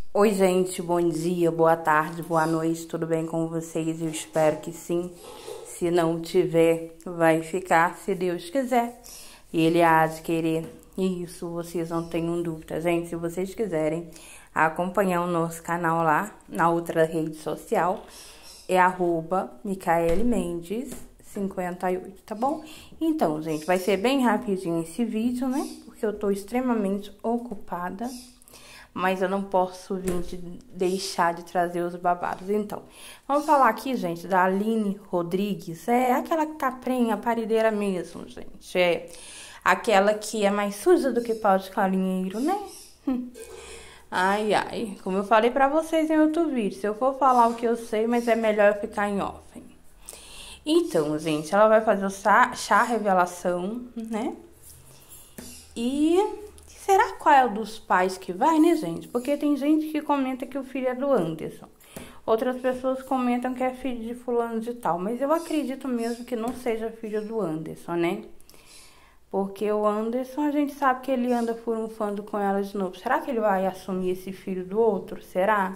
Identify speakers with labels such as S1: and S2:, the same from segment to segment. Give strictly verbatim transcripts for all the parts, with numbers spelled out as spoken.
S1: Oi, gente, bom dia, boa tarde, boa noite, tudo bem com vocês? Eu espero que sim. Se não tiver, vai ficar, se Deus quiser. E Ele há de querer. E isso, vocês não tenham dúvida. Gente, se vocês quiserem acompanhar o nosso canal lá, na outra rede social, é arroba Micaele Mendes cinquenta e oito, tá bom? Então, gente, vai ser bem rapidinho esse vídeo, né? Porque eu tô extremamente ocupada. Mas eu não posso vir de deixar de trazer os babados. Então, vamos falar aqui, gente, da Aline Rodrigues. É aquela caprinha, parideira mesmo, gente. É aquela que é mais suja do que pau de galinheiro, né? Ai, ai. Como eu falei pra vocês em outro vídeo. Se eu for falar o que eu sei, mas é melhor eu ficar em off. Então, gente, ela vai fazer o chá, chá revelação, né? E... será qual é o dos pais que vai, né, gente? Porque tem gente que comenta que o filho é do Anderson. Outras pessoas comentam que é filho de fulano de tal. Mas eu acredito mesmo que não seja filho do Anderson, né? Porque o Anderson, a gente sabe que ele anda furunfando com ela de novo. Será que ele vai assumir esse filho do outro? Será?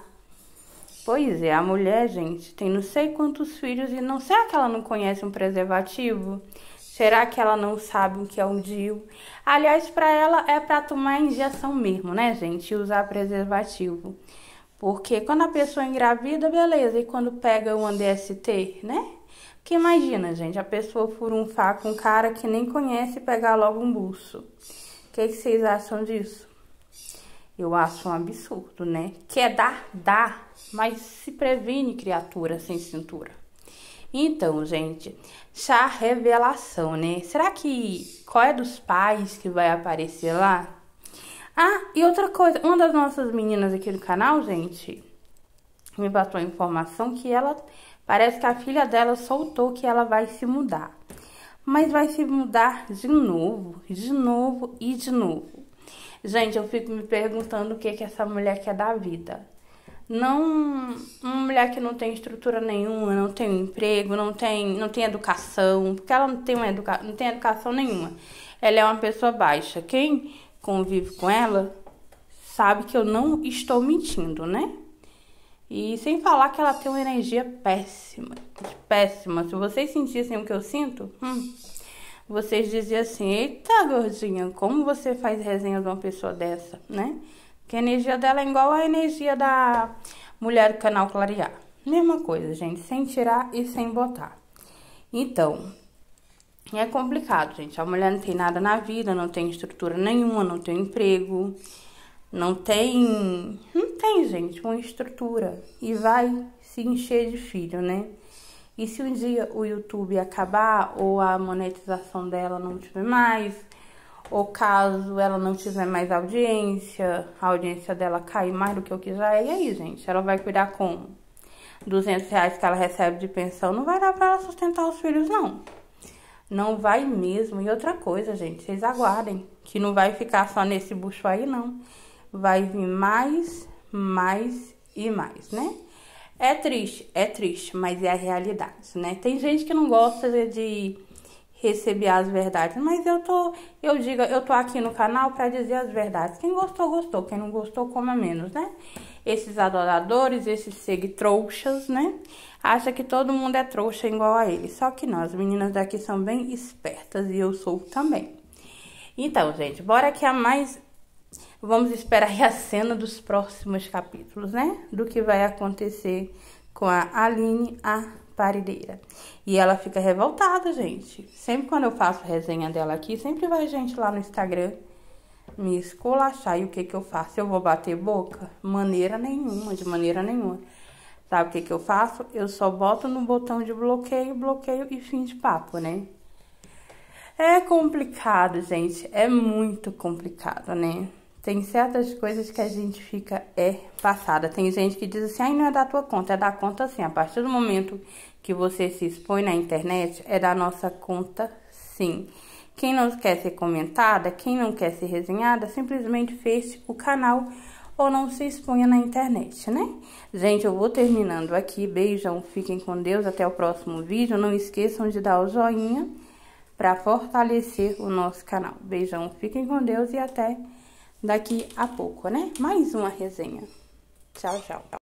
S1: Pois é, a mulher, gente, tem não sei quantos filhos e não... será que ela não conhece um preservativo? Será que ela não sabe o que é um D I U? Aliás, para ela é para tomar injeção mesmo, né, gente? E usar preservativo. Porque quando a pessoa engravida, beleza. E quando pega um D S T, né? Porque imagina, gente, a pessoa furunfar com um cara que nem conhece e pegar logo um buço. O que, que vocês acham disso? Eu acho um absurdo, né? Quer dar, dá. Mas se previne, criatura sem cintura. Então, gente, chá revelação, né? Será que qual é dos pais que vai aparecer lá? Ah, e outra coisa, uma das nossas meninas aqui do canal, gente, me passou a informação que ela, parece que a filha dela soltou que ela vai se mudar. Mas vai se mudar de novo, de novo e de novo. Gente, eu fico me perguntando o que que essa mulher quer da vida. Não, uma mulher que não tem estrutura nenhuma, não tem um emprego, não tem, não tem educação, porque ela não tem, uma educa, não tem educação nenhuma. Ela é uma pessoa baixa. Quem convive com ela sabe que eu não estou mentindo, né? E sem falar que ela tem uma energia péssima, péssima. Se vocês sentissem o que eu sinto, hum, vocês diziam assim, eita, gordinha, como você faz resenha de uma pessoa dessa, né? Que a energia dela é igual a energia da mulher do canal Clarear. Mesma coisa, gente, sem tirar e sem botar. Então, é complicado, gente. A mulher não tem nada na vida, não tem estrutura nenhuma, não tem emprego, não tem... Não tem, gente, uma estrutura. E vai se encher de filho, né? E se um dia o YouTube acabar ou a monetização dela não tiver mais... ou caso ela não tiver mais audiência, a audiência dela cair mais do que o que já é, e aí, gente? Ela vai cuidar com duzentos reais que ela recebe de pensão, não vai dar pra ela sustentar os filhos, não. Não vai mesmo. E outra coisa, gente, vocês aguardem, que não vai ficar só nesse bucho aí, não. Vai vir mais, mais e mais, né? É triste, é triste, mas é a realidade, né? Tem gente que não gosta de... receber as verdades, mas eu tô, eu digo, eu tô aqui no canal para dizer as verdades. Quem gostou, gostou, quem não gostou, coma menos, né? Esses adoradores, esses seguitrouxas, né? Acha que todo mundo é trouxa igual a eles, só que nós, meninas daqui, são bem espertas e eu sou também. Então, gente, bora que a mais... vamos esperar a cena dos próximos capítulos, né? Do que vai acontecer com a Aline, a parideira. E ela fica revoltada, gente. Sempre quando eu faço resenha dela aqui, sempre vai gente lá no Instagram me esculachar. E o que que eu faço? Eu vou bater boca? Maneira nenhuma, de maneira nenhuma. Sabe o que que eu faço? Eu só boto no botão de bloqueio, bloqueio e fim de papo, né? É complicado, gente. É muito complicado, né? Tem certas coisas que a gente fica é passada. Tem gente que diz assim, ai, não é da tua conta. É da conta sim. A partir do momento que você se expõe na internet, é da nossa conta sim. Quem não quer ser comentada, quem não quer ser resenhada, simplesmente feche o canal ou não se exponha na internet, né? Gente, eu vou terminando aqui. Beijão, fiquem com Deus. Até o próximo vídeo. Não esqueçam de dar o joinha para fortalecer o nosso canal. Beijão, fiquem com Deus e até... daqui a pouco, né? Mais uma resenha. Tchau, tchau.